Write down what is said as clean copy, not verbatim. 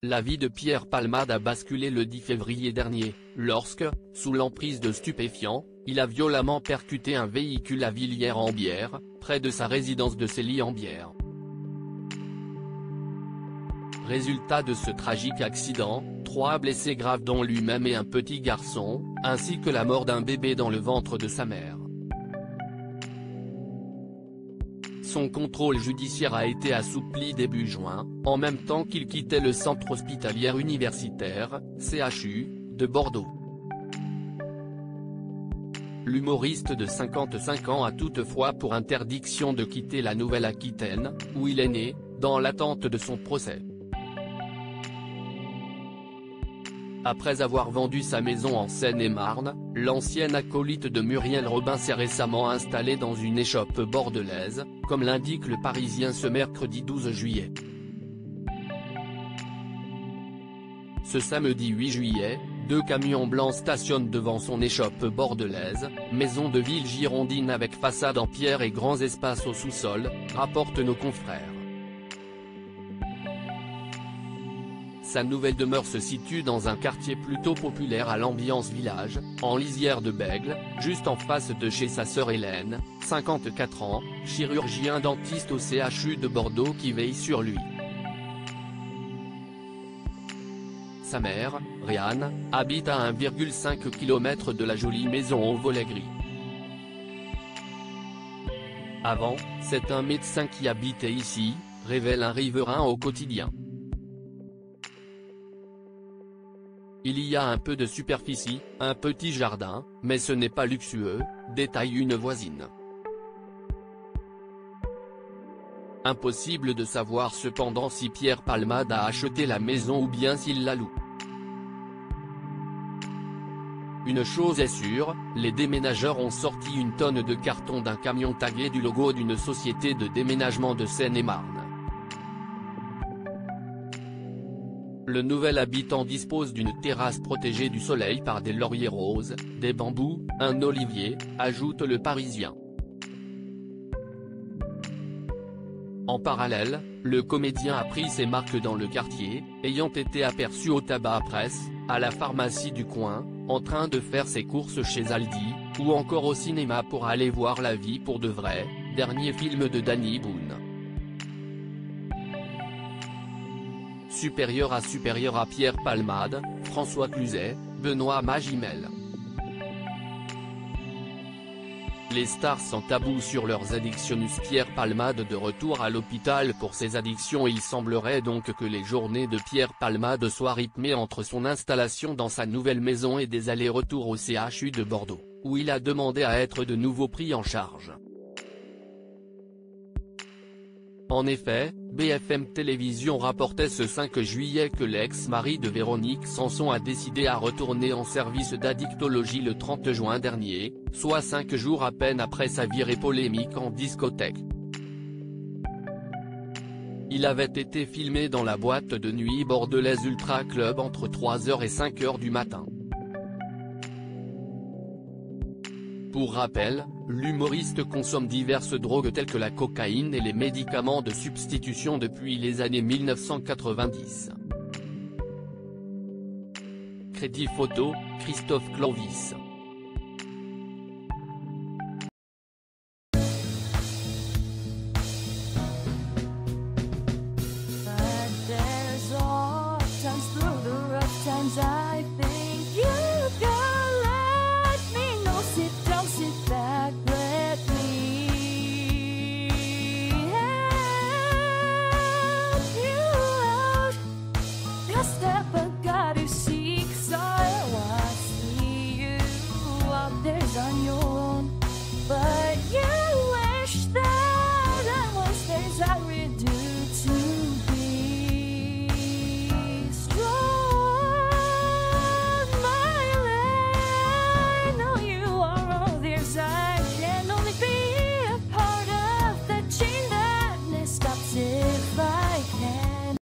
La vie de Pierre Palmade a basculé le 10 février dernier, lorsque, sous l'emprise de stupéfiants, il a violemment percuté un véhicule à Villiers-en-Bière, près de sa résidence de Célie-en-Bière. Résultat de ce tragique accident, 3 blessés graves dont lui-même et un petit garçon, ainsi que la mort d'un bébé dans le ventre de sa mère. Son contrôle judiciaire a été assoupli début juin, en même temps qu'il quittait le centre hospitalier universitaire, CHU, de Bordeaux. L'humoriste de 55 ans a toutefois pour interdiction de quitter la Nouvelle-Aquitaine, où il est né, dans l'attente de son procès. Après avoir vendu sa maison en Seine-et-Marne, l'ancien acolyte de Muriel Robin s'est récemment installé dans une échoppe bordelaise, comme l'indique Le Parisien ce mercredi 12 juillet. Ce samedi 8 juillet, 2 camions blancs stationnent devant son échoppe bordelaise, maison de ville girondine avec façade en pierre et grands espaces au sous-sol, rapportent nos confrères. Sa nouvelle demeure se situe dans un quartier plutôt populaire à l'ambiance village, en lisière de Bègle, juste en face de chez sa sœur Hélène, 54 ans, chirurgien dentiste au CHU de Bordeaux qui veille sur lui. Sa mère, Rianne, habite à 1,5 km de la jolie maison au volet gris. Avant, c'est un médecin qui habitait ici, révèle un riverain au quotidien. Il y a un peu de superficie, un petit jardin, mais ce n'est pas luxueux, détaille une voisine. Impossible de savoir cependant si Pierre Palmade a acheté la maison ou bien s'il la loue. Une chose est sûre, les déménageurs ont sorti une tonne de carton d'un camion tagué du logo d'une société de déménagement de Seine-et-Marne. Le nouvel habitant dispose d'une terrasse protégée du soleil par des lauriers roses, des bambous, un olivier, ajoute Le Parisien. En parallèle, le comédien a pris ses marques dans le quartier, ayant été aperçu au tabac presse, à la pharmacie du coin, en train de faire ses courses chez Aldi, ou encore au cinéma pour aller voir La Vie pour de vrai, dernier film de Danny Boone. Supérieur à Pierre Palmade, François Cluzet, Benoît Magimel. Les stars sans tabou sur leurs addictions. Pierre Palmade de retour à l'hôpital pour ses addictions. Il semblerait donc que les journées de Pierre Palmade soient rythmées entre son installation dans sa nouvelle maison et des allers-retours au CHU de Bordeaux, où il a demandé à être de nouveau pris en charge. En effet, BFM Télévision rapportait ce 5 juillet que l'ex-mari de Véronique Sanson a décidé à retourner en service d'addictologie le 30 juin dernier, soit 5 jours à peine après sa virée polémique en discothèque. Il avait été filmé dans la boîte de nuit bordelaise Ultra Club entre 3h et 5h du matin. Pour rappel, l'humoriste consomme diverses drogues telles que la cocaïne et les médicaments de substitution depuis les années 1990. Crédit photo, Christophe Clovis.